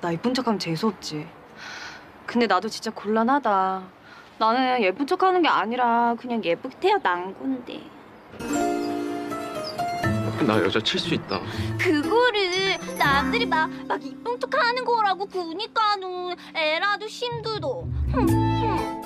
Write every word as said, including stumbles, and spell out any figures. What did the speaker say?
나 예쁜 척하면 재수없지. 근데 나도 진짜 곤란하다. 나는 예쁜 척하는 게 아니라 그냥 예쁘게 태어난 건데. 나 여자 칠 수 있다. 그거를 남들이 막, 막 이쁜 척 하는 거라고 그니까는 에라도 힘들어. 흠, 흠.